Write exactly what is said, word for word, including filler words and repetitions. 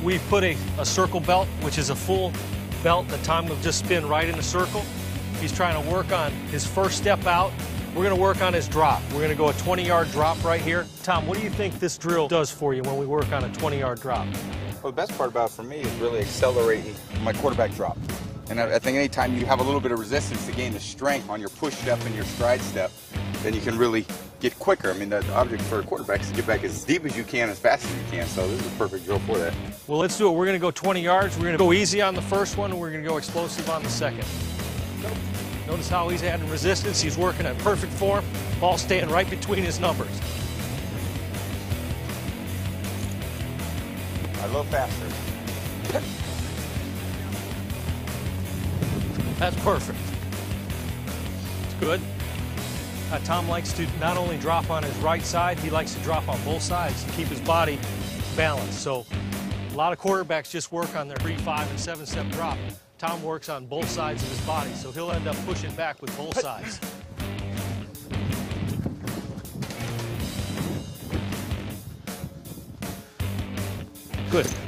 We've put a, a circle belt, which is a full belt that Tom will just spin right in a circle. He's trying to work on his first step out. We're going to work on his drop. We're going to go a twenty yard drop right here. Tom, what do you think this drill does for you when we work on a twenty yard drop? Well, the best part about it for me is really accelerating my quarterback drop. And I, I think anytime you have a little bit of resistance to gain the strength on your push step and your stride step, then you can really get quicker. I mean, the object for a quarterback is to get back as deep as you can, as fast as you can. So this is a perfect drill for that. Well, let's do it. We're going to go twenty yards. We're going to go easy on the first one, and we're going to go explosive on the second. Go. Notice how he's adding resistance. He's working at perfect form. Ball staying right between his numbers. A little faster. That's perfect. It's good. Uh, Tom likes to not only drop on his right side, he likes to drop on both sides to keep his body balanced. So a lot of quarterbacks just work on their three, five, and seven step drop. Tom works on both sides of his body, so he'll end up pushing back with both sides. Good.